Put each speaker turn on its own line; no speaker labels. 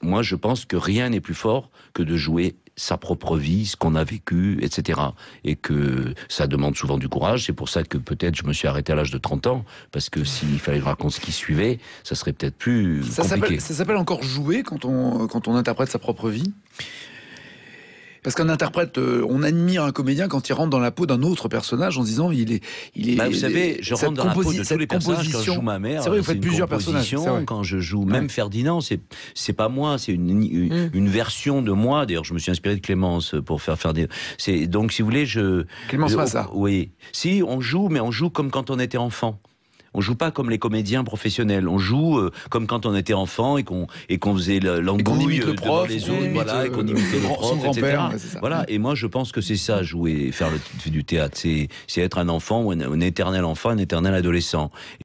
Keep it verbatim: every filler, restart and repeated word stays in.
moi, je pense que rien n'est plus fort que de jouer sa propre vie, ce qu'on a vécu, et cetera. Et que ça demande souvent du courage. C'est pour ça que peut-être je me suis arrêté à l'âge de trente ans, parce que s'il fallait que je raconte ce qui suivait, ça serait peut-être plus
ça
compliqué.
Ça s'appelle encore jouer quand on, quand on interprète sa propre vie? Parce qu'un interprète, euh, on admire un comédien quand il rentre dans la peau d'un autre personnage en se disant il est, il est.
Bah, vous savez, je rentre dans la peau de tous les personnages. Quand je joue ma mère,
c'est vrai, vous faites plusieurs personnages.
Quand je joue même ouais. Ferdinand, c'est c'est pas moi, c'est une une, mm. une version de moi. D'ailleurs, je me suis inspiré de Clémence pour faire Ferdinand. C'est donc, si vous voulez, je.
Clémence Massat.
Oui, si on joue, mais on joue comme quand on était enfant. On joue pas comme les comédiens professionnels. On joue euh, comme quand on était enfant et qu'on et qu'on faisait l'embrouille
le prof,
les autres, voilà,
euh,
et qu'on imitait le prof, et cetera. Ouais, voilà. Et moi, je pense que c'est ça, jouer, faire le, du théâtre, c'est c'est être un enfant, un, un éternel enfant, un éternel adolescent.